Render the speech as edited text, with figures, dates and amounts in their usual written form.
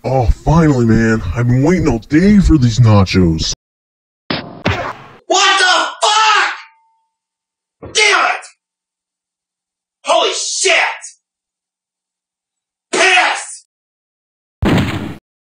Oh, finally, man. I've been waiting all day for these nachos. What the fuck? Damn it! Holy shit!